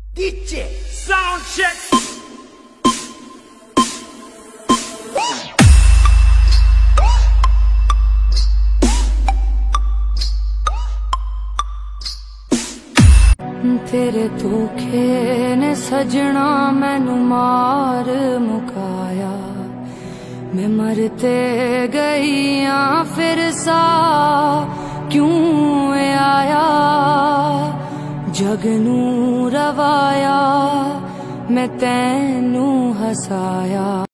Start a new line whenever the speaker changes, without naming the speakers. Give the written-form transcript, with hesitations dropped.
DJ sound check.
तेरे धोखे ने सजना मैनू मार मुकाया, मैं मरते गई हाँ फिर सा क्यों आया। जग नू रवाया मैं तैनू हसाया।